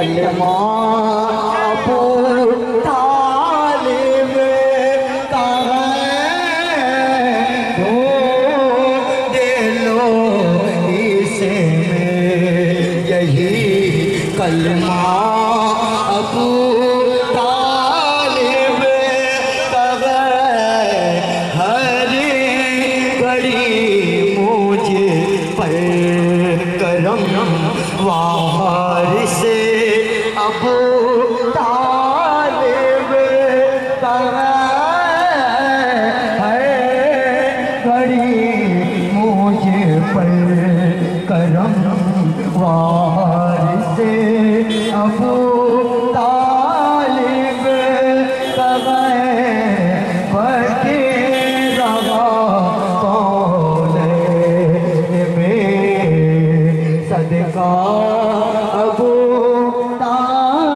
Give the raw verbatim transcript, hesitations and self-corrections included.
कलमा अबू तालिब का है, ढूंढ लो इसे में यही कलमा अबू तालिब का है। हर घड़ी मुझे पर करम वारिस अबू तालिब का है। घड़ी मुझे पर करम वारिस अबू तालिब का है। बड़े रवा कौले में सदका